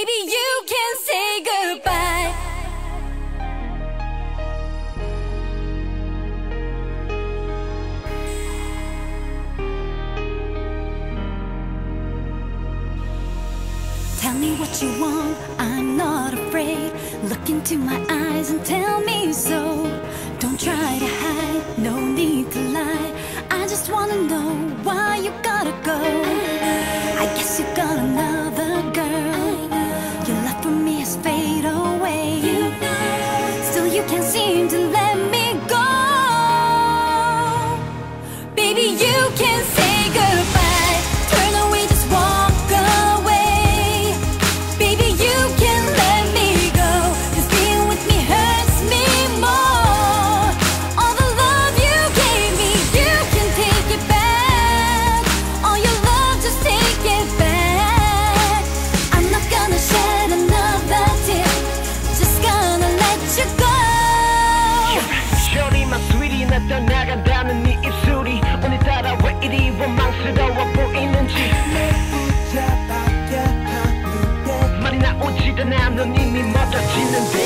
Baby, you can say goodbye. Tell me what you want, I'm not afraid. Look into my eyes and tell me so. Don't try to hide, no need to lie. I just wanna know why you gotta go. I guess you got another girl. Your love for me has faded away. Still you can't seem to let me go. Baby, you can say goodbye. Turn away, just walk away. Baby, you can let me go, 'cause being with me hurts me more. All the love you gave me, you can take it back. All your love, just take it back. I'm not gonna shed another tear, just gonna let you go. 쇼리만 sweetie 나 떠나간다는 네 입술이 오늘따라 왜 이리 원망스러워 보이는지 말이 나오지도 않아 넌 이미 멎어지는데